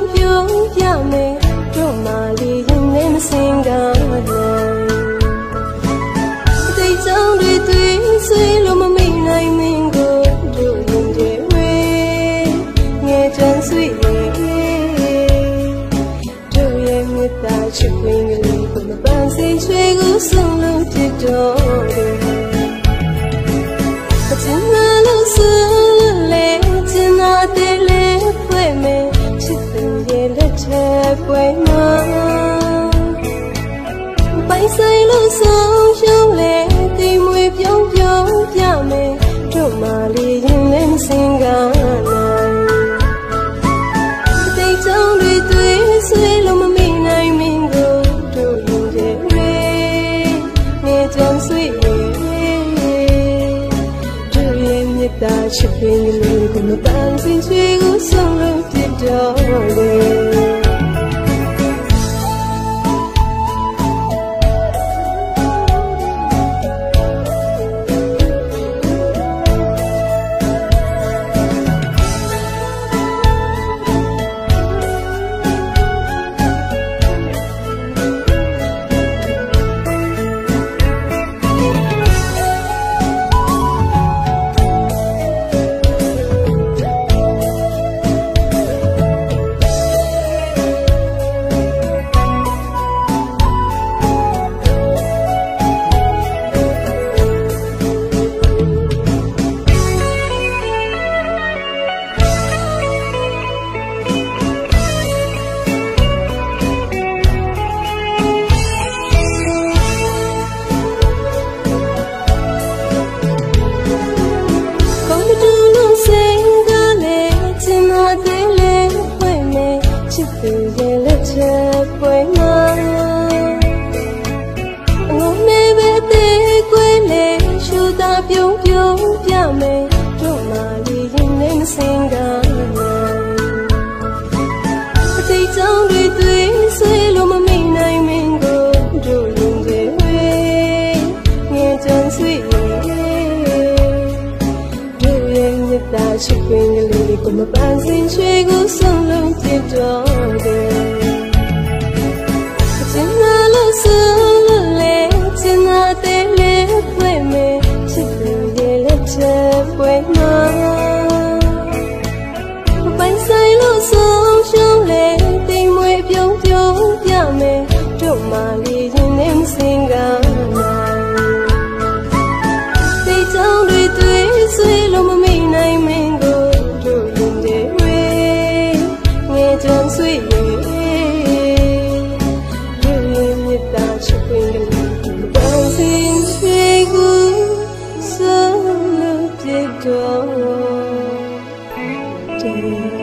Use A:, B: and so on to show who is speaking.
A: ပြုံးပြမယ်တို့မှလေးရင်နဲ့မစင်ကားနိုင်အတိတ်ကြောင့်တွေတွေ့ဆွေးလို့မမိနိုင်မင်းကိုတို့ရင်တွေဝေးငယ်ချမ်းဆွေးရဲ့တို့ရဲ့မြတ်တာချစ်ဝင်ကလေးကိုမပန်းစိတ်ချွေကိုဆုံးလို့ဖြစ်တော့တယ်အကျဉ်းလာလို့ဆိုလေကျဉ်းလာတဲ့လေဖွင့်မယ်ချစ်သူရဲ့လက်ထက်ပွဲမှာပိုင်ဆိုင်လို့ဆုံးရှုံးလေတိမ်မွေပြုံးပြုံးပြမယ်တို့မှလေးရင်လည်းမစင်ကားနိုင်အတိတ်ကြောင့်တွေတွေ့ဆွေးလို့မမိနိုင်မင်းကိုတို့ရင်တဲ့ဝေးနေကြံဆွေးတာချစ်ပင်လေးကိုမပန်းစင်ချွေကိုဆုံးလို့ဖြစ်တော့တယ်သူရဲ့လက်ချက်ပွဲမှာအငုံနဲ့ပဲတဲ့ကွယ်လေရှူတာပြုံးပြုံးပြမယ်တို့မှလေးရင်နဲ့မစင်ကားနိုင်အတိတ်ကြောင့်တွေတွေ့ဆွေးလို့မမိနိုင်မင်းကိုတို့ရင်တွေဝေးငယ်ချမ်းဆွေးတို့ရဲ့မြတ်တာချစ်ပင်ကလေးကိုမပန်းစင်ချွေကိုဆုံးလုံးဖြစ်တော့ပွဲမှာပိုင်ဆိုင်လို့ဆုံးရှုံးလေတိမ်မွေပြုံးပြုံးပြမယ်တို့မှလေးရင်နဲ့မစင်ကားနိုင်တိတ်ကြောင့်တွေတွေ့ဆွေးလို့မမိနိုင်မင်းကိုတို့ရင်တွေဝေးငယ်ချမ်းဆွေးရဲ့တို့ရဲ့မြတ်တာချစ်ပင်ကလေးကိုပန်းစင်ချွေကိုဆုံးလို့ဖြစ်တော့